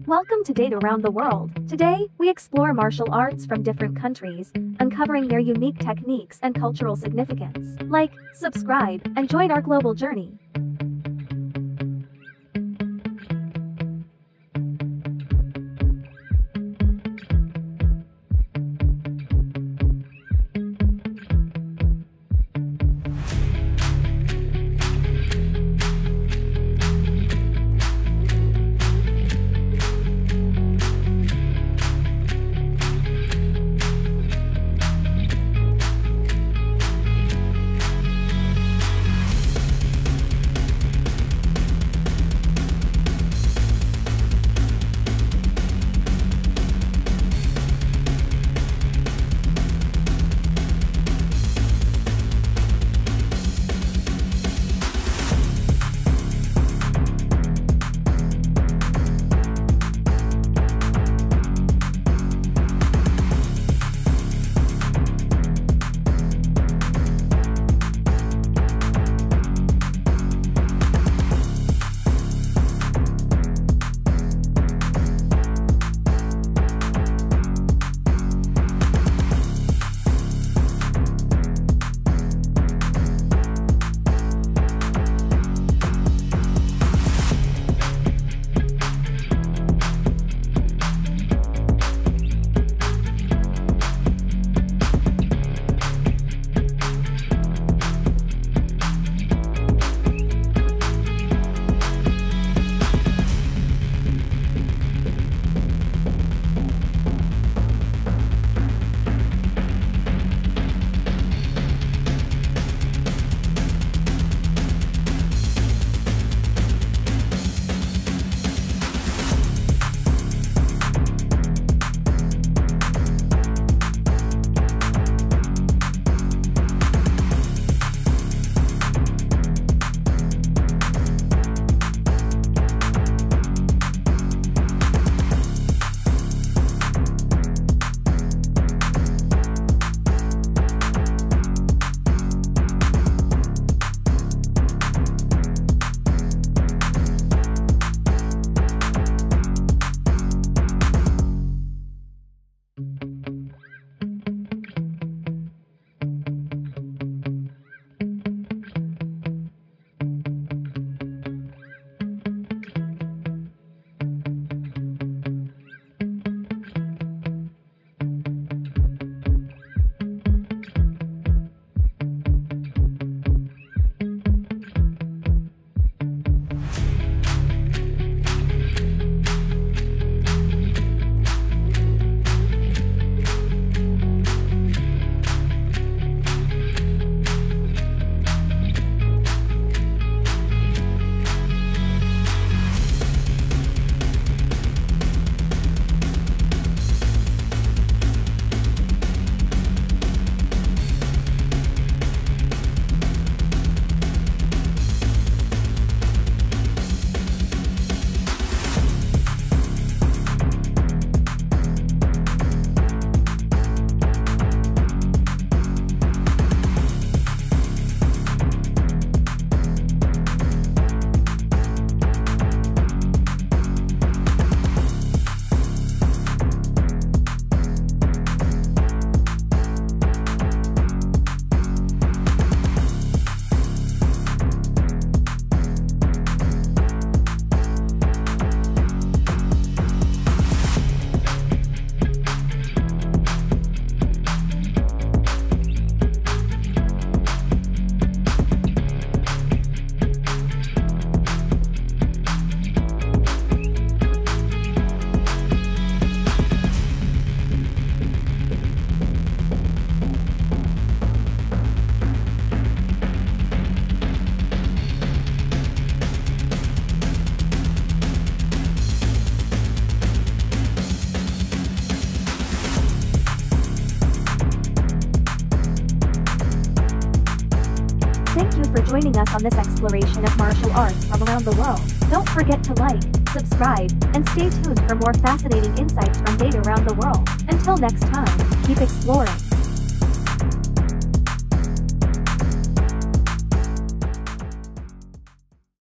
Welcome to Date Around the World. Today, we explore martial arts from different countries, uncovering their unique techniques and cultural significance. Like, subscribe, and join our global journey. Thank you for joining us on this exploration of martial arts from around the world. Don't forget to like, subscribe, and stay tuned for more fascinating insights from Date Around the World. Until next time, keep exploring.